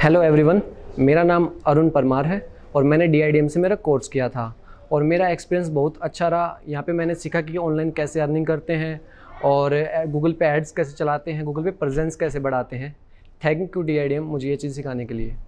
Hello everyone, मेरा नाम अरुण परमार है और मैंने DIDM से मेरा कोर्स किया था और मेरा एक्सपीरियंस बहुत अच्छा रहा। यहाँ पे मैंने सीखा कि ऑनलाइन कैसे अर्निंग करते हैं और गूगल पे एड्स कैसे चलाते हैं, गूगल पे प्रेजेंस कैसे बढ़ाते हैं। थैंक यू DIDM मुझे ये चीज़ सिखाने के लिए।